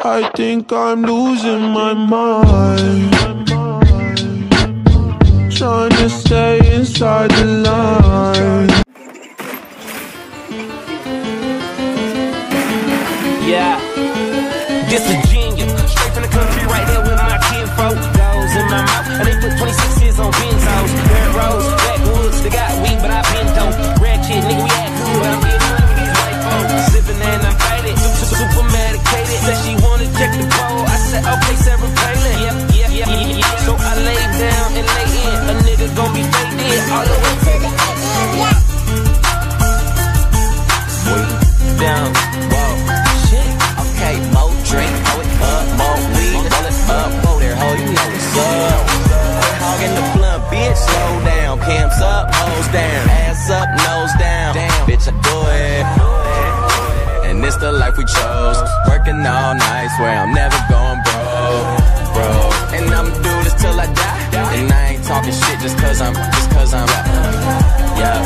I think I'm losing my mind, trying to stay inside the line. Yeah, this a genius, straight from the country, right there with my kinfolk. Those in my mouth, and they put 26s on benzos. Dirt roads, backwoods, they got weed, but I been dope. Ratchet, nigga, we act cool, but I'm getting money with these white folks. Sipping and I'm fighting, super medicated. Said she wanna check the pole, I said okay, Sarah Palin. Yeah. So I lay down and lay in, a nigga gon' be faded all the way to the down. Whoa. Okay, more drink, hold it up, more weed, roll it up, hold there, ho, you know what's up. Quit hogging the blunt, bitch, slow down, cams up, hoes down, ass up, nose down, damn, bitch, I do it. And it's the life we chose, working all night, swear I'm never going broke. And I'ma do this till I die, and I ain't talking shit just cause I'm, yeah.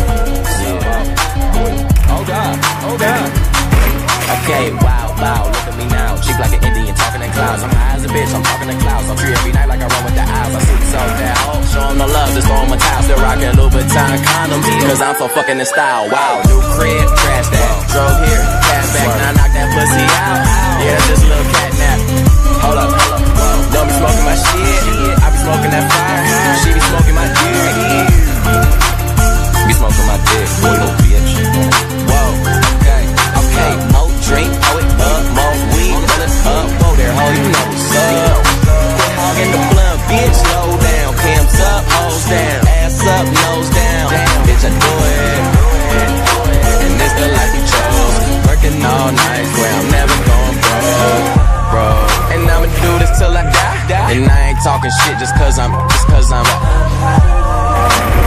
Hold up. Okay, wow, look at me now. Cheap like an Indian, talking in clouds. I'm high as a bitch, I'm talking in clouds. I'm free every night like I run with the owls. I see so down, show them the love, just throw them a towel. Still rocking Louboutin condoms, cause I'm so fucking in style. Wow, new crib, trash that. Drove here, cash back, now I knock that pussy out. Yeah, that's just a little cat nap. Hold up, don't be smoking my shit, I be smoking that fire. She be smoking my dick, be smoking my dick, little bitch. Whoa, okay, more drink, hold it up, more weed, roll it up, whoa there, ho, you know what's up. Quit hogging the blunt, bitch, slow down, cams up, hoes down, ass up, nose down, bitch, I do it. And this the life we chose, working all night, swear I'm never going broke. And I'ma do this till I die, and I ain't talking shit just cause I'm